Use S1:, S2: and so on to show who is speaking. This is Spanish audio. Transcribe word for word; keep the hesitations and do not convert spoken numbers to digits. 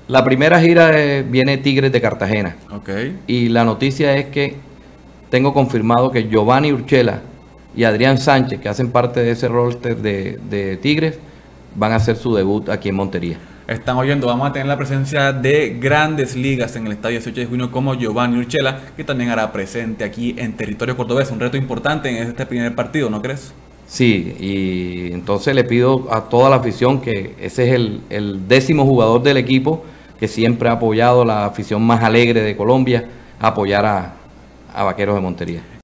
S1: La primera gira eh, viene Tigres de Cartagena.
S2: Ok.
S1: Y la noticia es que tengo confirmado que Giovanni Urchela y Adrián Sánchez, que hacen parte de ese roster de, de Tigres, van a hacer su debut aquí en Montería.
S2: Están oyendo, vamos a tener la presencia de grandes ligas en el estadio dieciocho de junio como Giovanni Urchela, que también hará presente aquí en territorio cordobés. Un reto importante en este primer partido, ¿no crees?
S1: Sí, y entonces le pido a toda la afición que ese es el, el décimo jugador del equipo que siempre ha apoyado la afición más alegre de Colombia, a apoyar a, a Vaqueros de Montería.